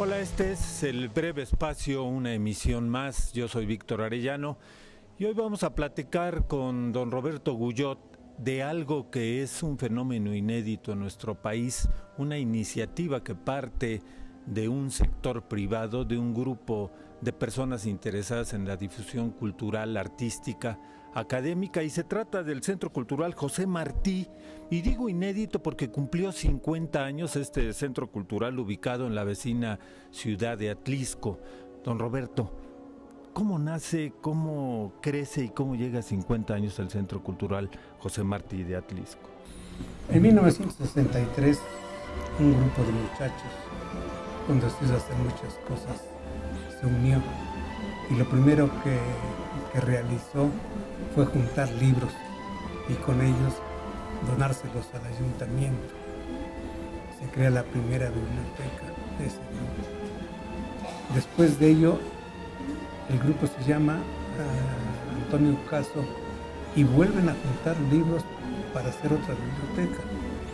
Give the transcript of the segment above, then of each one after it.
Hola, este es el Breve Espacio, una emisión más. Yo soy Víctor Arellano y hoy vamos a platicar con don Roberto Guyot de algo que es un fenómeno inédito en nuestro país, una iniciativa que parte de un sector privado, de un grupo de personas interesadas en la difusión cultural, artística, académica, y se trata del Centro Cultural José Martí, y digo inédito porque cumplió 50 años este centro cultural ubicado en la vecina ciudad de Atlisco. Don Roberto, ¿cómo nace, cómo crece y cómo llega a 50 años el Centro Cultural José Martí de Atlisco? En 1963, un grupo de muchachos, con deseos de hacer muchas cosas, se unió, y lo primero que realizó fue juntar libros y con ellos donárselos al ayuntamiento. Se crea la primera biblioteca de ese grupo. Después de ello, el grupo se llama Antonio Caso y vuelven a juntar libros para hacer otra biblioteca.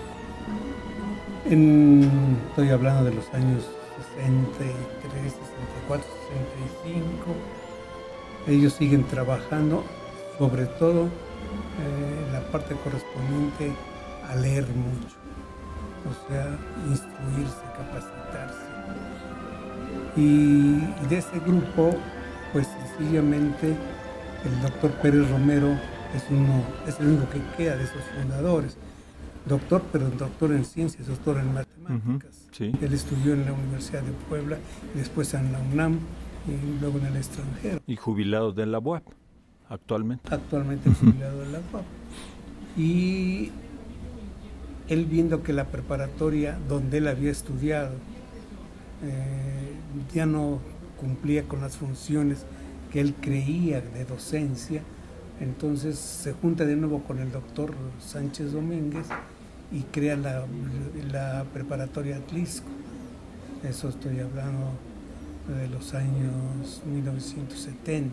Estoy hablando de los años 63, 64, 65. Ellos siguen trabajando, sobre todo la parte correspondiente a leer mucho, o sea, instruirse, capacitarse. Y de ese grupo, pues sencillamente el doctor Pérez Romero es el único que queda de esos fundadores. Doctor, pero doctor en ciencias, doctor en matemáticas. Sí. Él estudió en la Universidad de Puebla, y después en la UNAM y luego en el extranjero. Y jubilado de la UAP, actualmente. Actualmente jubilado de la UAP. Y él, viendo que la preparatoria donde él había estudiado ya no cumplía con las funciones que él creía de docencia, entonces se junta de nuevo con el doctor Sánchez Domínguez y crea la preparatoria Atlisco. Eso estoy hablando de los años 1970.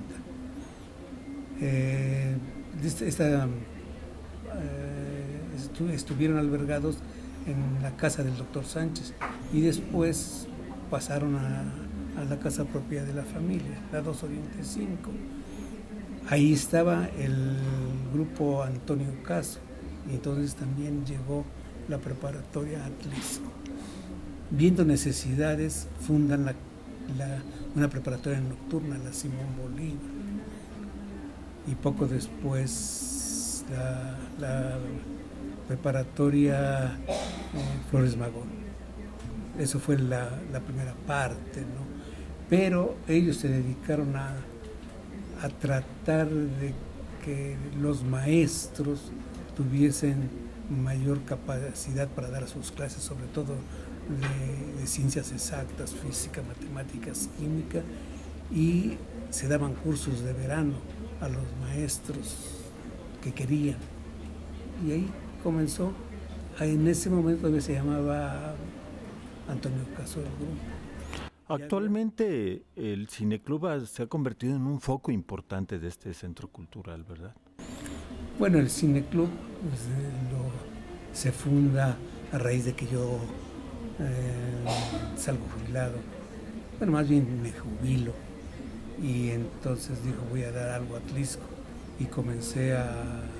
Estuvieron albergados en la casa del doctor Sánchez y después pasaron a la casa propia de la familia, la 2 Oriente 5. Ahí estaba el grupo Antonio Caso, y entonces también llegó la preparatoria Atlisco. Viendo necesidades, fundan una preparatoria nocturna, la Simón Bolívar, y poco después la preparatoria Flores Magón. Eso fue la primera parte, ¿no? Pero ellos se dedicaron a tratar de que los maestros tuviesen mayor capacidad para dar sus clases, sobre todo de ciencias exactas, física, matemáticas, química, y se daban cursos de verano a los maestros que querían. Y ahí comenzó, en ese momento todavía se llamaba Antonio Caso del grupo. Actualmente el Cineclub se ha convertido en un foco importante de este centro cultural, ¿verdad? Bueno, el Cineclub se funda a raíz de que yo salgo jubilado. Bueno, más bien me jubilo. Y entonces digo, voy a dar algo a Atlisco. Y comencé a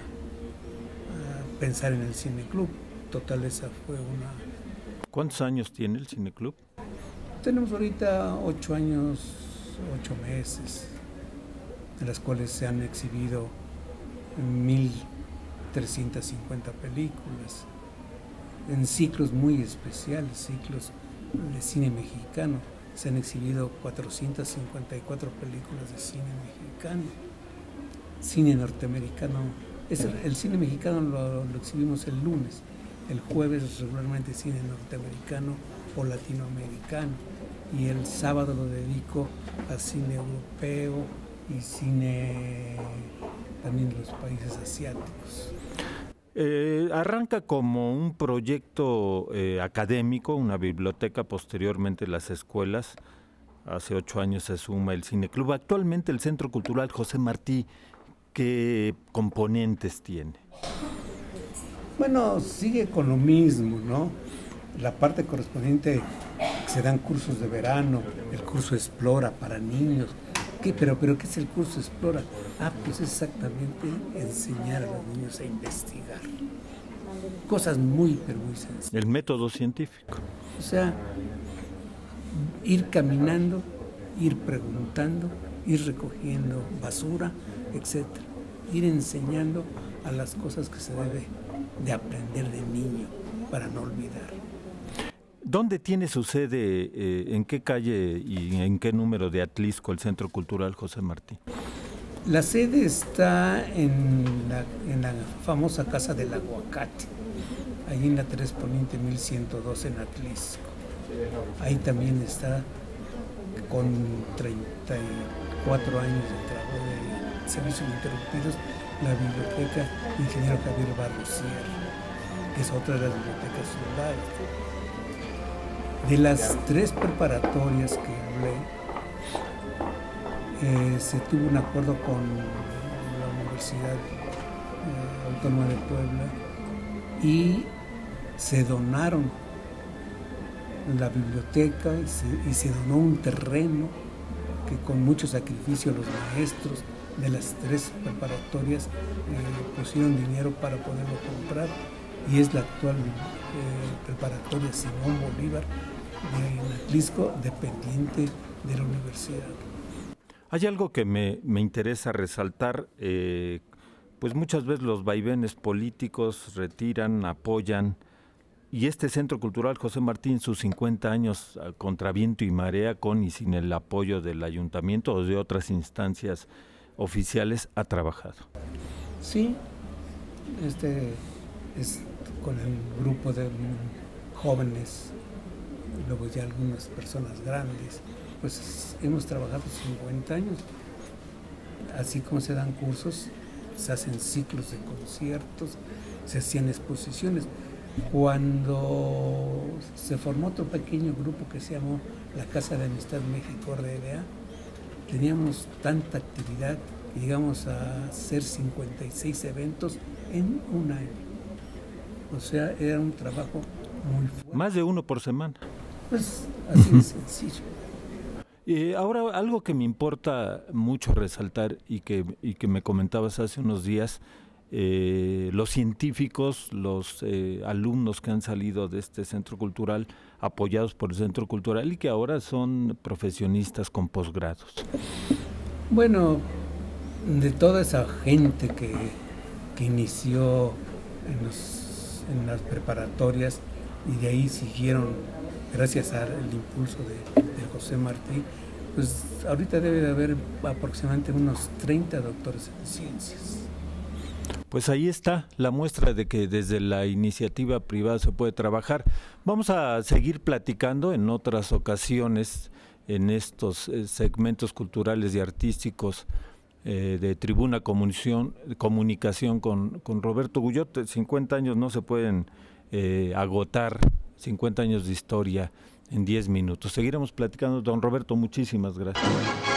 pensar en el Cineclub. Total, esa fue una... ¿Cuántos años tiene el Cineclub? Tenemos ahorita 8 años, 8 meses, en las cuales se han exhibido 1,350 películas, en ciclos muy especiales, ciclos de cine mexicano. Se han exhibido 454 películas de cine mexicano, cine norteamericano. El cine mexicano lo exhibimos el lunes, el jueves regularmente cine norteamericano o latinoamericano, y el sábado lo dedico a cine europeo y cine también de los países asiáticos. Arranca como un proyecto académico, una biblioteca, posteriormente las escuelas. Hace 8 años se suma el Cineclub. Actualmente el Centro Cultural José Martí, ¿qué componentes tiene? Bueno, sigue con lo mismo, ¿no? La parte correspondiente se dan cursos de verano, el curso Explora para niños. ¿Pero qué es el curso Explora? Pues es exactamente enseñar a los niños a investigar. Cosas muy, pero muy sencillas. El método científico. O sea, ir caminando, ir preguntando, ir recogiendo basura, etc. Ir enseñando a las cosas que se debe de aprender de niño para no olvidar. ¿Dónde tiene su sede, en qué calle y en qué número de Atlisco el Centro Cultural José Martí? La sede está en la famosa Casa del Aguacate, ahí en la 3 Poniente 1102 en Atlisco. Ahí también está, con 34 años de trabajo de servicios interrumpidos, la biblioteca Ingeniero Javier Barros Sierra, que es otra de las bibliotecas fundadas. De las 3 preparatorias que hablé, se tuvo un acuerdo con la Universidad Autónoma de Puebla y se donaron la biblioteca y se donó un terreno que con mucho sacrificio los maestros de las 3 preparatorias pusieron dinero para poderlo comprar, y es la actual preparatoria Simón Bolívar de Atlisco, dependiente de la universidad. Hay algo que me interesa resaltar, pues muchas veces los vaivenes políticos retiran, apoyan, y este Centro Cultural José Martí en sus 50 años contra viento y marea, con y sin el apoyo del ayuntamiento o de otras instancias oficiales, ha trabajado. Sí, es con el grupo de jóvenes, luego ya algunas personas grandes, pues hemos trabajado 50 años. Así como se dan cursos, se hacen ciclos de conciertos, se hacían exposiciones. Cuando se formó otro pequeño grupo que se llamó la Casa de Amistad México RDA, teníamos tanta actividad que llegamos a hacer 56 eventos en un año. O sea, era un trabajo muy fuerte. Más de uno por semana. Pues así de sencillo. Ahora, algo que me importa mucho resaltar y que me comentabas hace unos días, los científicos, los alumnos que han salido de este centro cultural, apoyados por el centro cultural y que ahora son profesionistas con posgrados. Bueno, de toda esa gente que inició en las preparatorias y de ahí siguieron gracias al impulso de José Martí, pues ahorita debe de haber aproximadamente unos 30 doctores en ciencias. Pues ahí está la muestra de que desde la iniciativa privada se puede trabajar. Vamos a seguir platicando en otras ocasiones en estos segmentos culturales y artísticos de Tribuna Comunicación con Roberto Guyot. 50 años no se pueden agotar, 50 años de historia en 10 minutos. Seguiremos platicando. Don Roberto, muchísimas gracias.